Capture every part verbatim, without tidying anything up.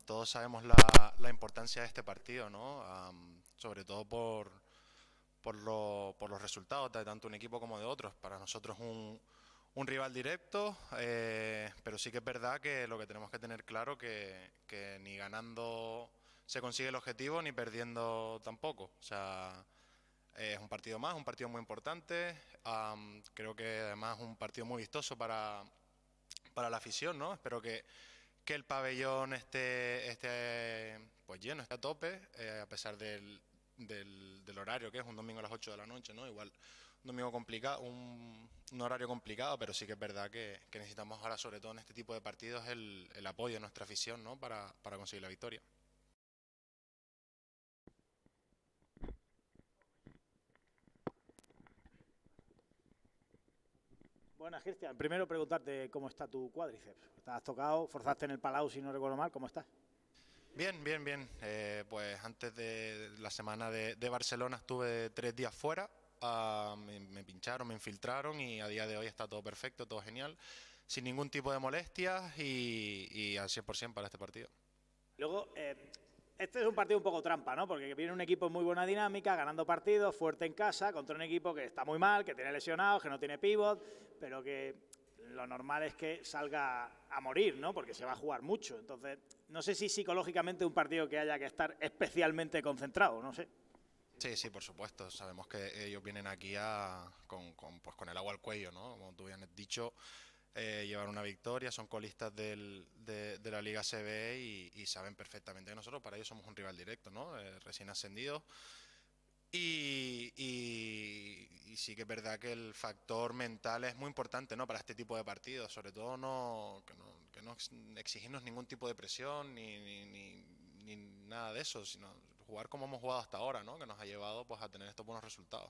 todos sabemos la, la importancia de este partido, ¿no? Um, sobre todo por, por, lo, por los resultados de tanto un equipo como de otros. Para nosotros un, un rival directo, eh, pero sí que es verdad que lo que tenemos que tener claro que, que ni ganando se consigue el objetivo ni perdiendo tampoco. O sea, es un partido más, un partido muy importante. Um, creo que además es un partido muy vistoso para, para la afición, ¿no? Espero que que el pabellón esté, esté pues lleno, esté a tope, eh, a pesar del, del, del horario, que es un domingo a las ocho de la noche, ¿no? Igual un domingo complicado, un, un horario complicado, pero sí que es verdad que, que necesitamos ahora, sobre todo en este tipo de partidos, el, el apoyo de nuestra afición, ¿no? Para, para conseguir la victoria. Buenas, Cristian. Primero preguntarte cómo está tu cuádriceps. ¿Estás tocado? ¿Forzaste en el Palau, si no recuerdo mal? ¿Cómo estás? Bien, bien, bien. Eh, pues antes de la semana de, de Barcelona estuve tres días fuera. Uh, me, me pincharon, me infiltraron y a día de hoy está todo perfecto, todo genial, sin ningún tipo de molestias y, y al cien por ciento para este partido. Luego, eh, este es un partido un poco trampa, ¿no? Porque viene un equipo en muy buena dinámica, ganando partidos, fuerte en casa, contra un equipo que está muy mal, que tiene lesionados, que no tiene pívot, pero que lo normal es que salga a morir, ¿no? Porque se va a jugar mucho. Entonces, no sé si psicológicamente un partido que haya que estar especialmente concentrado, no sé. Sí, sí, por supuesto. Sabemos que ellos vienen aquí a, con, con, pues con el agua al cuello, ¿no? Como tú bien has dicho, eh, llevar una victoria, son colistas del, de, de la Liga C B y, y saben perfectamente que nosotros para ellos somos un rival directo, ¿no? Eh, recién ascendidos. Y, y, y sí que es verdad que el factor mental es muy importante, ¿no? Para este tipo de partidos, sobre todo no que no, que no exigirnos ningún tipo de presión ni, ni, ni, ni nada de eso, sino jugar como hemos jugado hasta ahora, ¿no? Que nos ha llevado pues a tener estos buenos resultados.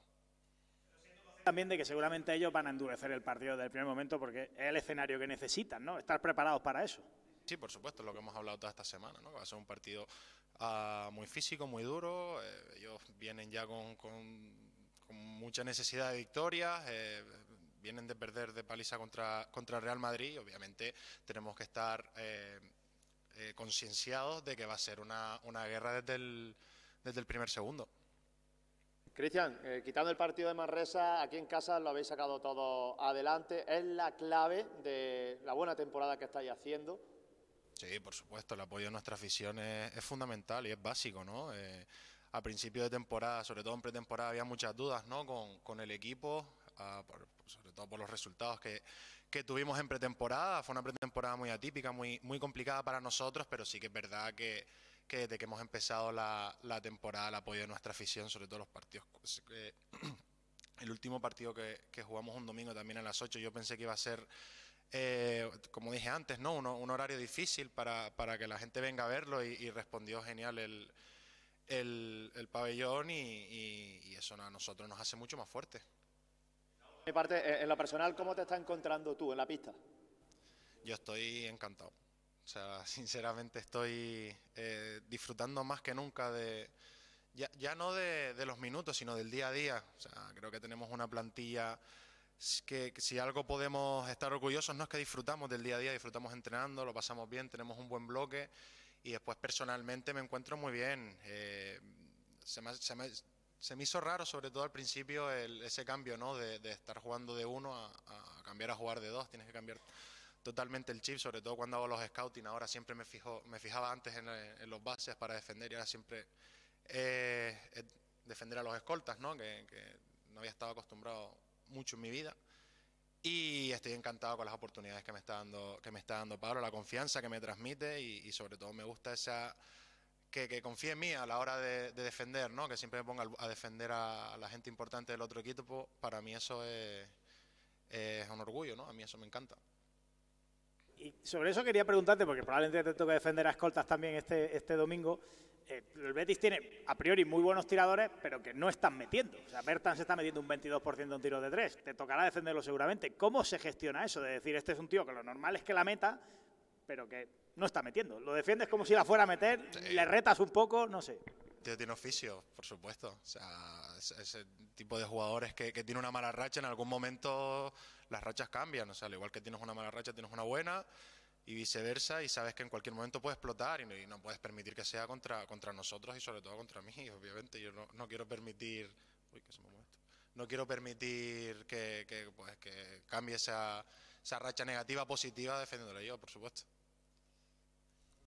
También de que seguramente ellos van a endurecer el partido desde el primer momento porque es el escenario que necesitan, ¿no? Estar preparados para eso. Sí, por supuesto, lo que hemos hablado toda esta semana, ¿no? Que va a ser un partido uh, muy físico, muy duro. Eh, ellos vienen ya con, con, con mucha necesidad de victorias. Eh, vienen de perder de paliza contra, contra el Real Madrid. Obviamente tenemos que estar eh, eh, concienciados de que va a ser una, una guerra desde el, desde el primer segundo. Cristian, eh, quitando el partido de Manresa, aquí en casa lo habéis sacado todo adelante. ¿Es la clave de la buena temporada que estáis haciendo? Sí, por supuesto, el apoyo de nuestra afición es, es fundamental y es básico, ¿no? Eh, a principio de temporada, sobre todo en pretemporada, había muchas dudas, ¿no? Con, con el equipo, uh, por, sobre todo por los resultados que, que tuvimos en pretemporada. Fue una pretemporada muy atípica, muy, muy complicada para nosotros, pero sí que es verdad que, que desde que hemos empezado la, la temporada, el apoyo de nuestra afición, sobre todo los partidos. Eh, el último partido que, que jugamos un domingo también a las ocho, yo pensé que iba a ser... Eh, como dije antes, ¿no? Un, un horario difícil para, para que la gente venga a verlo y, y respondió genial el, el, el pabellón y, y, y eso a nosotros nos hace mucho más fuertes. Por mi parte, en lo personal, ¿cómo te estás encontrando tú en la pista? Yo estoy encantado. O sea, sinceramente estoy eh, disfrutando más que nunca de, ya, ya no de, de los minutos, sino del día a día. O sea, creo que tenemos una plantilla que, que si algo podemos estar orgullosos no es que disfrutamos del día a día, disfrutamos entrenando, lo pasamos bien, tenemos un buen bloque y después personalmente me encuentro muy bien. Eh, se, me, se, me, se me hizo raro, sobre todo al principio, el, ese cambio, ¿no? De, de estar jugando de uno a, a cambiar a jugar de dos. Tienes que cambiar totalmente el chip, sobre todo cuando hago los scouting. Ahora siempre me fijo, me fijaba antes en, en los bases para defender y ahora siempre eh, defender a los escoltas, ¿no? Que, que no había estado acostumbrado mucho en mi vida y estoy encantado con las oportunidades que me está dando que me está dando Pablo, la confianza que me transmite y, y sobre todo me gusta esa que, que confíe en mí a la hora de, de defender, ¿no? Que siempre me ponga a defender a, a la gente importante del otro equipo. Para mí eso es, es un orgullo, ¿no? A mí eso me encanta. Y sobre eso quería preguntarte, porque probablemente te toque defender a escoltas también este, este domingo. Eh, el Betis tiene a priori muy buenos tiradores, pero que no están metiendo. O sea, Bertan se está metiendo un veintidós por ciento en tiros de tres. Te tocará defenderlo seguramente. ¿Cómo se gestiona eso? De decir, este es un tío que lo normal es que la meta, pero que no está metiendo. Lo defiendes como si la fuera a meter, sí. Le retas un poco, no sé. Tío tiene oficio, por supuesto. O sea, ese tipo de jugadores que, que tiene una mala racha, en algún momento las rachas cambian. O sea, al igual que tienes una mala racha, tienes una buena. y viceversa, y sabes que en cualquier momento puede explotar y no, y no puedes permitir que sea contra, contra nosotros y sobre todo contra mí, obviamente. Yo no, no quiero permitir... Uy, que se me mueve esto. No quiero permitir que, que, pues, que cambie esa, esa racha negativa a positiva defendiéndole yo, por supuesto.